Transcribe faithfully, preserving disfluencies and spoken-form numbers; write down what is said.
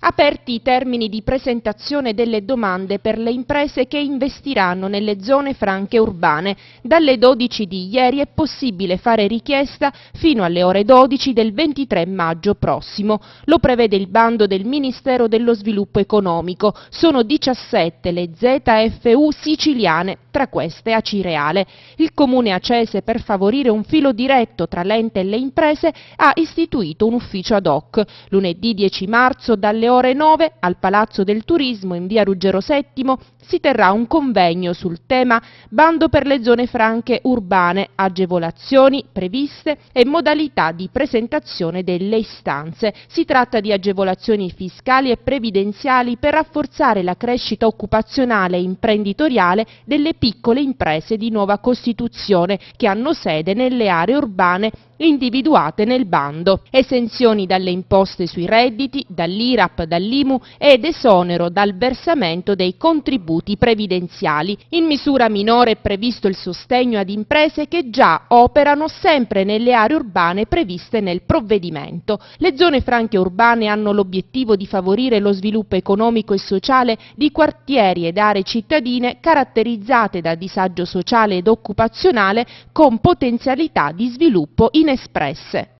Aperti i termini di presentazione delle domande per le imprese che investiranno nelle zone franche urbane. Dalle dodici di ieri è possibile fare richiesta fino alle ore dodici del ventitré maggio prossimo. Lo prevede il bando del Ministero dello Sviluppo Economico. Sono diciassette le Z F U siciliane, tra queste Acireale. Il Comune Acese, per favorire un filo diretto tra l'ente e le imprese, ha istituito un ufficio ad hoc. Lunedì dieci marzo dalle ore nove al Palazzo del Turismo in via Ruggero settimo si terrà un convegno sul tema bando per le zone franche urbane, agevolazioni previste e modalità di presentazione delle istanze. Si tratta di agevolazioni fiscali e previdenziali per rafforzare la crescita occupazionale e imprenditoriale delle piccole imprese di nuova costituzione che hanno sede nelle aree urbane individuate nel bando. Esenzioni dalle imposte sui redditi, dall'I R A P, dall'I M U ed esonero dal versamento dei contributi previdenziali. In misura minore è previsto il sostegno ad imprese che già operano sempre nelle aree urbane previste nel provvedimento. Le zone franche urbane hanno l'obiettivo di favorire lo sviluppo economico e sociale di quartieri ed aree cittadine caratterizzate da disagio sociale ed occupazionale con potenzialità di sviluppo inespresse.